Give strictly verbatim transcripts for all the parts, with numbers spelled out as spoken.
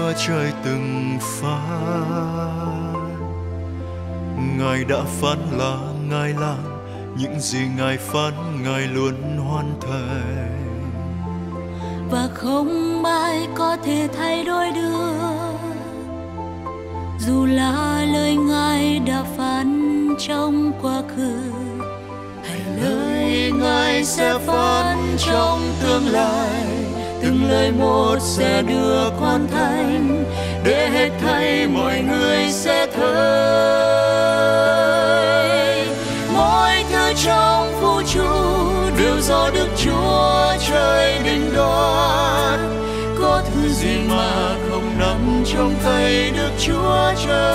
Chúa trời từng phán. Ngài đã phán là Ngài làm, những gì Ngài phán Ngài luôn hoàn thành, và không ai có thể thay đổi được. Dù là lời Ngài đã phán trong quá khứ, hay lời Ngài sẽ phán trong tương lai, từng lời một sẽ được hoàn thành, để hết thảy mọi người sẽ thấy. Mọi thứ trong vũ trụ đều do Đức Chúa Trời định đoạt. Có thứ gì mà không nằm trong tay Đức Chúa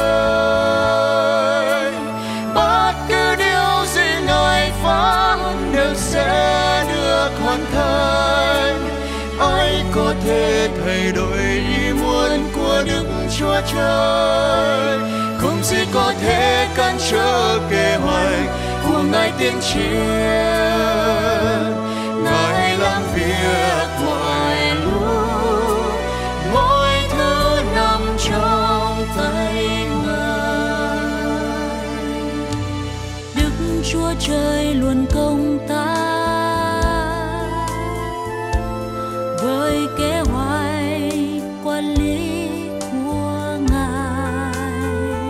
Trời. Bất cứ điều gì Ngài phán đều sẽ được hoàn thành. Ai có thể thay đổi ý muốn của Đức Chúa Trời? Không gì có thể cản trở kế hoạch của Ngài tiên triền. Ngài làm việc mọi lúc, mọi thứ nằm trong tay Ngài. Đức Chúa Trời luôn công tác với kế hoạch quản lý của Ngài.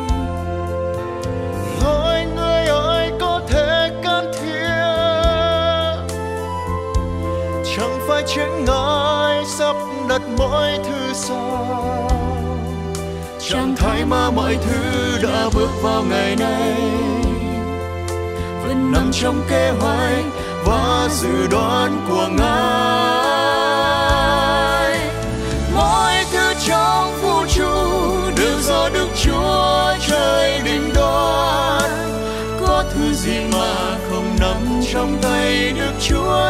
Hỏi người ơi có thể can thiệp, chẳng phải chính Ngài sắp đặt mọi thứ sao? Chẳng thấy mà mọi thứ đã bước vào ngày nay, vẫn nằm trong kế hoạch và dự đoán của Ngài. Mọi thứ trong vũ trụ đều do Đức Chúa Trời định đoạt. Có thứ gì mà không nằm trong tay Đức Chúa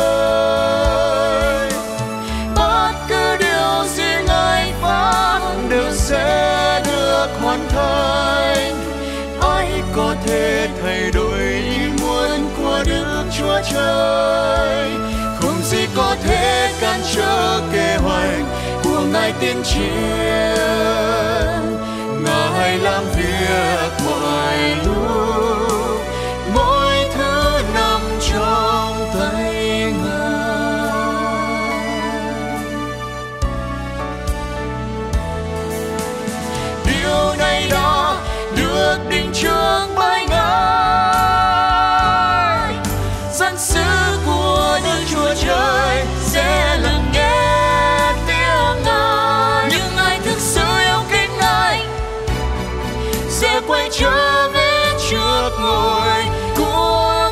Trời? Bất cứ điều gì Ngài phán đều sẽ được hoàn thành. Ai có thể thay đổi ý muốn của Đức Chúa Trời? Không gì có thể cản trở kế hoạch của Ngài tiên triền. Ngài làm việc mọi lúc, mọi thứ nằm trong tay Ngài. Điều này đã được định trước bởi Ngài. Dân sứ của Đức Chúa Trời sẽ lắng nghe tiếng Ngài. những ai thực sự yêu kính Ngài sẽ quay trở về trước ngôi của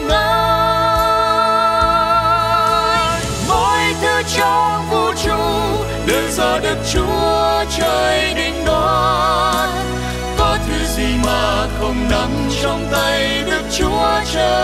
Ngài. Mọi thứ trong vũ trụ đều do Đức Chúa Trời định đoạt. Có thứ gì mà không nằm trong tay Đức Chúa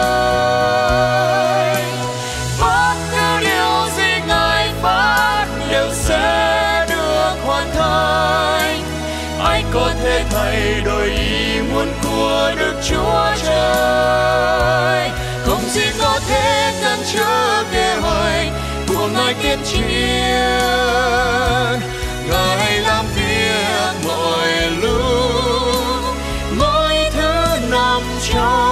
Trời? Bất cứ điều gì Ngài phán đều sẽ được hoàn thành. Ai có thể thay đổi ý muốn của Đức Chúa Trời? Không gì có thể cản trở kế hoạch của Ngài tiên triền. Ngài làm việc mọi lúc, mọi thứ nằm trong